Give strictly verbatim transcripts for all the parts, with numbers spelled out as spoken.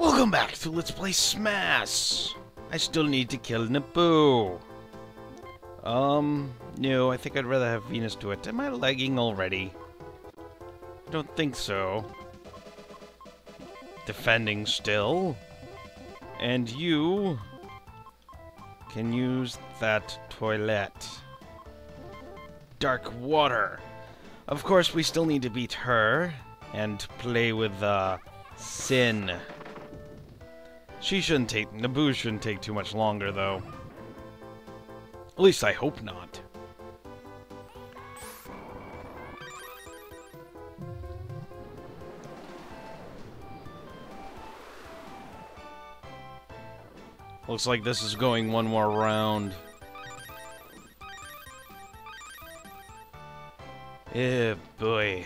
Welcome back to Let's Play SMAS! I still need to kill Naboo. Um, no, I think I'd rather have Venus do it. Am I lagging already? I don't think so. Defending still. And you can use that toilet. Dark water. Of course, we still need to beat her and play with, uh, Sin. She shouldn't take... Naboo shouldn't take too much longer, though. At least I hope not. Looks like this is going one more round. Eh, boy.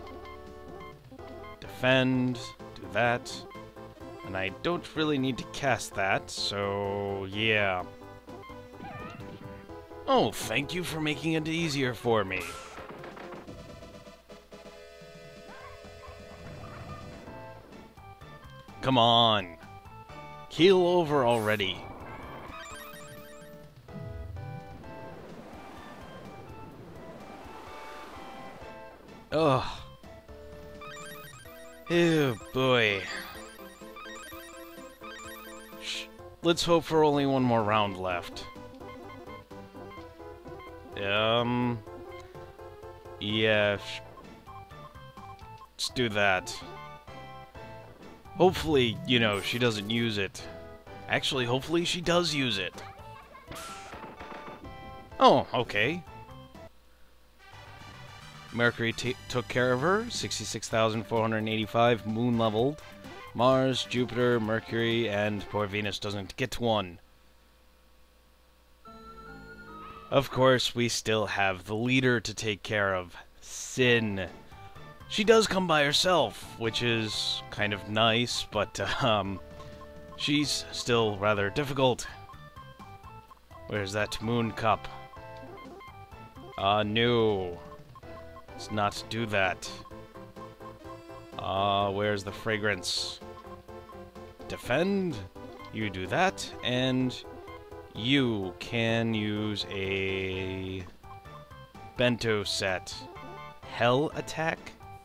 Defend, do that. And I don't really need to cast that, so yeah. Oh, thank you for making it easier for me. Come on. Keel over already. Ugh. Oh boy. Shh. Let's hope for only one more round left. Um. Yeah. Let's do that. Hopefully, you know, she doesn't use it. Actually, hopefully she does use it. Oh, okay. Mercury t took care of her. sixty-six thousand four hundred eighty-five, moon leveled. Mars, Jupiter, Mercury, and poor Venus doesn't get one. Of course, we still have the leader to take care of, Sin. She does come by herself, which is kind of nice, but um, she's still rather difficult. Where's that moon cup? Uh, no. Let's not do that. Uh, where's the fragrance? Defend. You do that, and you can use a bento set. Hell attack?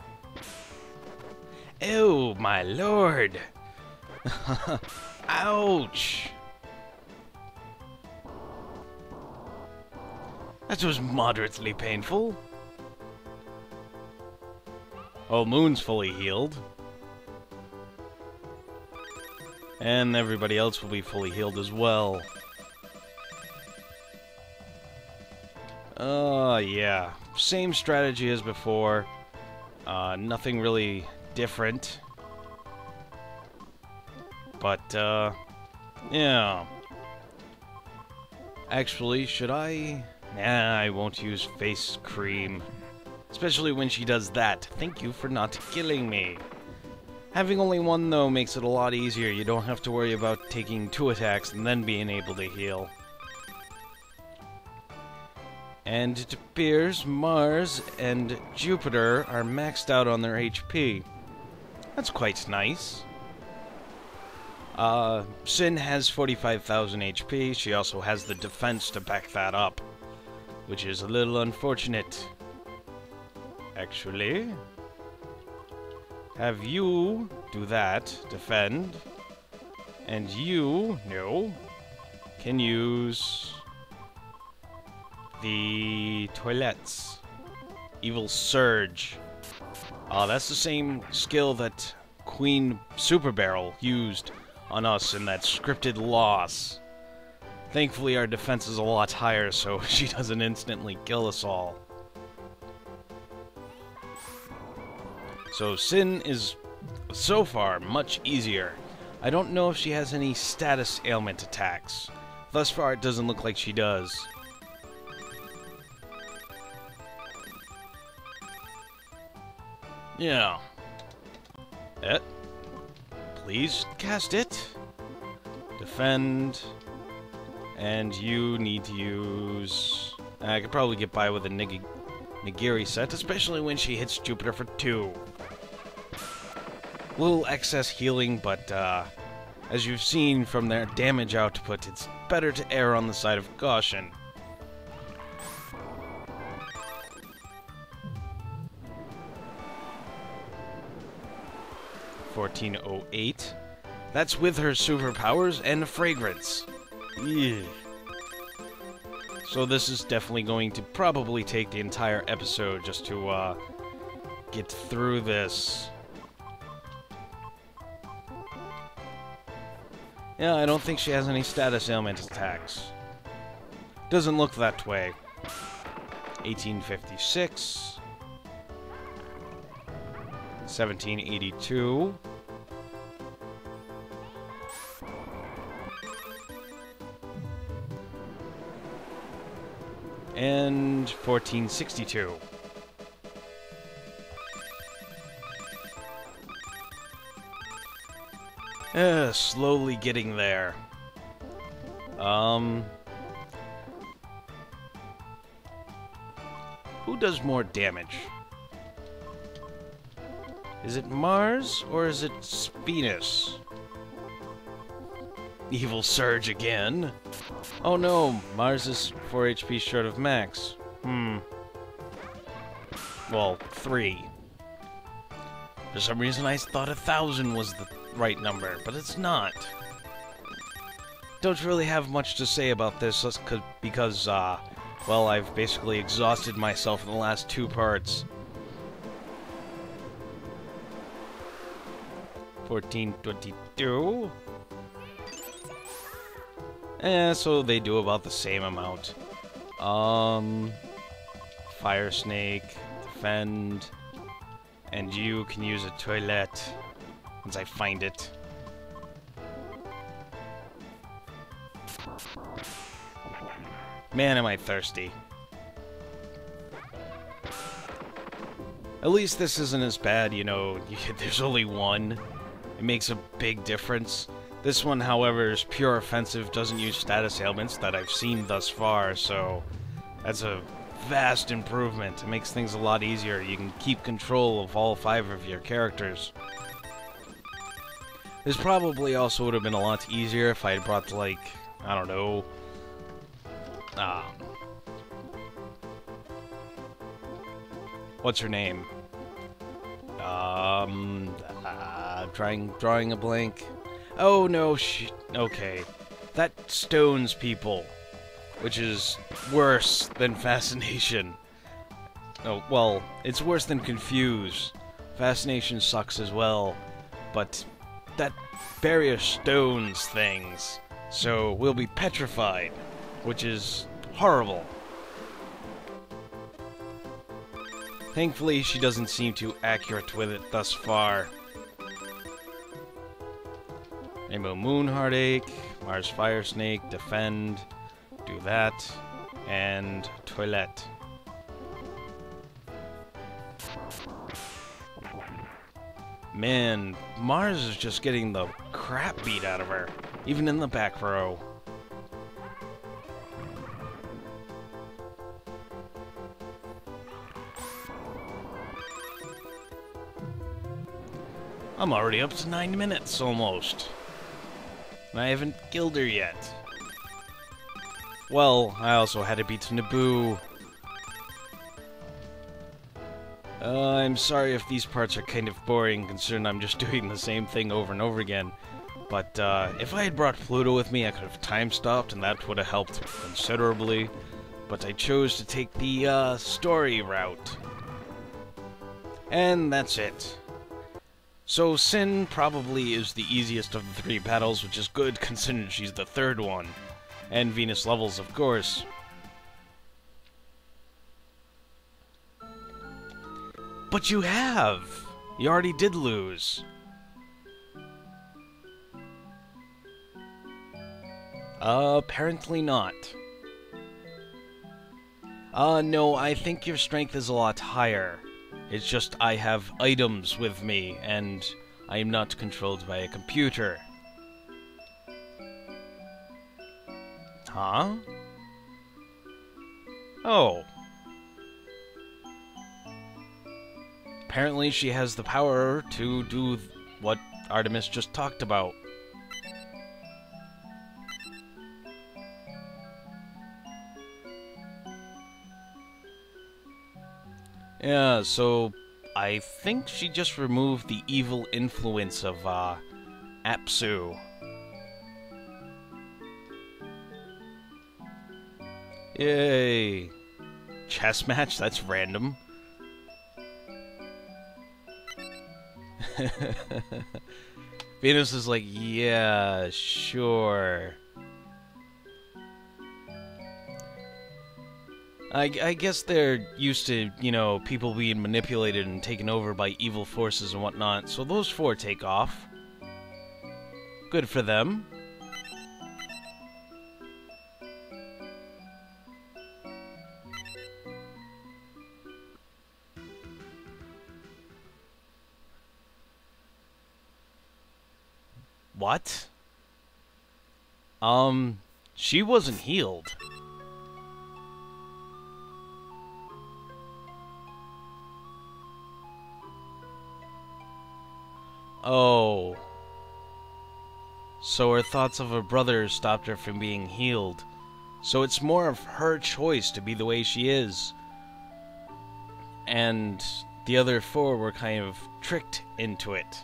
Ew, my lord! Ouch! That was moderately painful. Oh, Moon's fully healed. And everybody else will be fully healed as well. Uh, yeah. Same strategy as before. Uh, nothing really different. But, uh, yeah. Actually, should I? Nah, I won't use face cream. Especially when she does that. Thank you for not killing me. Having only one, though, makes it a lot easier. You don't have to worry about taking two attacks and then being able to heal. And it appears Mars and Jupiter are maxed out on their H P. That's quite nice. Uh, Sin has forty-five thousand H P. She also has the defense to back that up, which is a little unfortunate. Actually, have you do that, defend, and you, no, can use the toilets. Evil Surge. Uh, that's the same skill that Queen Super Barrel used on us in that scripted loss. Thankfully, our defense is a lot higher, so she doesn't instantly kill us all. So Sin is, so far, much easier. I don't know if she has any status ailment attacks. Thus far, it doesn't look like she does. Yeah. It. Please cast it. Defend. And you need to use... I could probably get by with a Nig Nigiri set, especially when she hits Jupiter for two. A little excess healing, but uh, as you've seen from their damage output, it's better to err on the side of caution. fourteen oh eight. That's with her superpowers and fragrance. Yeah. So this is definitely going to probably take the entire episode just to uh, get through this. Yeah, I don't think she has any status ailment attacks. Doesn't look that way. eighteen fifty-six. seventeen eighty-two. And fourteen sixty-two. Uh, slowly getting there. Um... Who does more damage? Is it Mars, or is it Venus? Evil Surge again. Oh no, Mars is four H P short of max. Hmm. Well, three. For some reason I thought a thousand was the right number, but it's not. Don't really have much to say about this because, uh, well, I've basically exhausted myself in the last two parts. fourteen twenty-two. Eh, so they do about the same amount. Um, Fire Snake, Defend, and you can use a toilet once I find it. Man, am I thirsty. At least this isn't as bad, you know, there's only one. It makes a big difference. This one, however, is pure offensive, doesn't use status ailments that I've seen thus far, so that's a vast improvement. It makes things a lot easier. You can keep control of all five of your characters. This probably also would have been a lot easier if I had brought, like, I don't know, um, what's her name? Um, uh, trying, drawing a blank. Oh no, sh okay. That stones people, which is worse than Fascination. Oh, well, it's worse than Confuse. Fascination sucks as well, but that barrier stones things, so we'll be petrified, which is horrible. Thankfully, she doesn't seem too accurate with it thus far. Rainbow Moon Heartache, Mars Fire Snake, Defend, do that, and Toilette. Man, Mars is just getting the crap beat out of her, even in the back row. I'm already up to nine minutes, almost. And I haven't killed her yet. Well, I also had to beat Naboo. Uh, I'm sorry if these parts are kind of boring, considering I'm just doing the same thing over and over again. But, uh, if I had brought Pluto with me, I could have time-stopped, and that would have helped considerably. But I chose to take the, uh, story route. And that's it. So Sin probably is the easiest of the three battles, which is good considering she's the third one. And Venus levels, of course. But you have! You already did lose. Uh, apparently not. Uh, no, I think your strength is a lot higher. It's just I have items with me, and I am not controlled by a computer. Huh? Oh. Apparently she has the power to do what Artemis just talked about. Yeah, so I think she just removed the evil influence of uh, Apsu. Yay! Chess match? That's random. Venus is like, yeah, sure. I, I guess they're used to, you know, people being manipulated and taken over by evil forces and whatnot, so those four take off. Good for them. What? Um, she wasn't healed. Oh. So her thoughts of her brother stopped her from being healed. So it's more of her choice to be the way she is. And the other four were kind of tricked into it.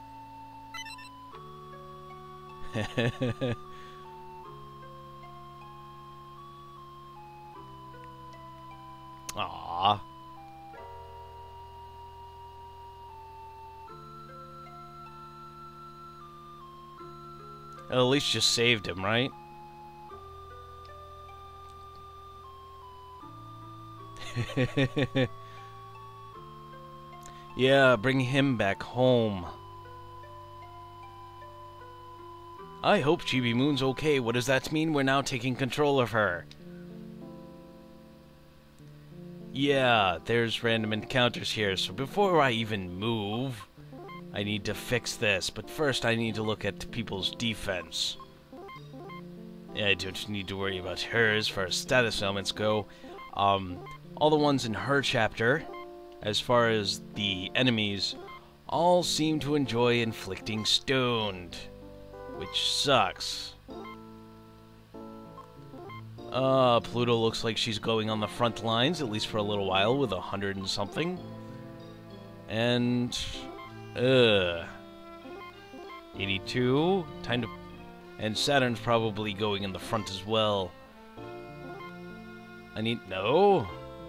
Aww. At least just saved him, right? Yeah, bring him back home. I hope Chibi Moon's okay. What does that mean? We're now taking control of her. Yeah, there's random encounters here, so before I even move, I need to fix this. But first I need to look at people's defense. Yeah, I don't need to worry about hers as far as status elements go. Um, all the ones in her chapter, as far as the enemies, all seem to enjoy inflicting stoned. Which sucks. Uh, Pluto looks like she's going on the front lines, at least for a little while, with a hundred and something. And, uh, eighty-two, time to, and Saturn's probably going in the front as well. I need, no?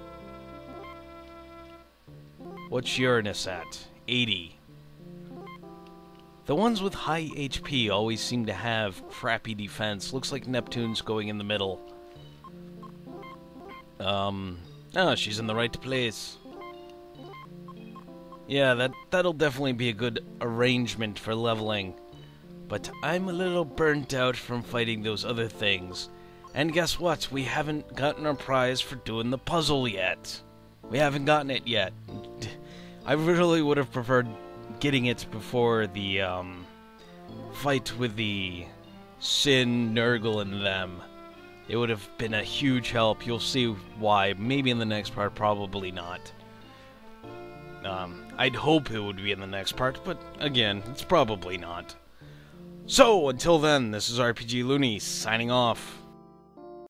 What's Uranus at? eighty. The ones with high H P always seem to have crappy defense. Looks like Neptune's going in the middle. Um, oh, she's in the right place. Yeah, that, that'll definitely be a good arrangement for leveling. But I'm a little burnt out from fighting those other things. And guess what? We haven't gotten our prize for doing the puzzle yet. We haven't gotten it yet. I really would have preferred getting it before the um, fight with the Sin, Nurgle, and them. It would have been a huge help. You'll see why. Maybe in the next part, probably not. Um, I'd hope it would be in the next part, but again, it's probably not. So, until then, this is R P G Looney, signing off.